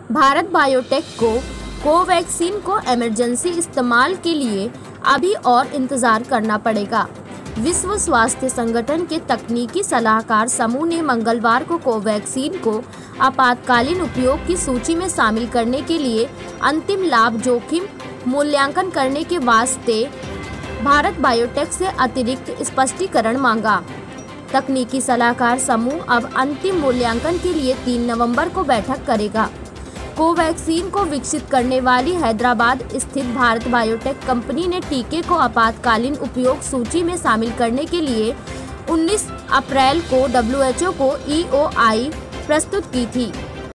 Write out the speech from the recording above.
Bharat Biotech को Covaxin को emergency इस्तेमाल के लिए अभी और इंतजार करना पड़ेगा। विश्व स्वास्थ्य संगठन के तकनीकी सलाहकार समूह ने मंगलवार को कोवैक्सीन को आपातकालीन उपयोग की सूची में शामिल करने के लिए अंतिम लाभ जोखिम मूल्यांकन करने के वास्ते भारत बायोटेक से अतिरिक्त स्पष्टीकरण मांगा। तकनीकी सलाहकार समूह अब अंतिम मूल्यांकन के लिए 3 नवंबर को बैठक करेगा। कोवैक्सीन को विकसित करने वाली हैदराबाद स्थित भारत बायोटेक कंपनी ने टीके को आपातकालीन उपयोग सूची में शामिल करने के लिए 19 अप्रैल को WHO को EOI प्रस्तुत की थी।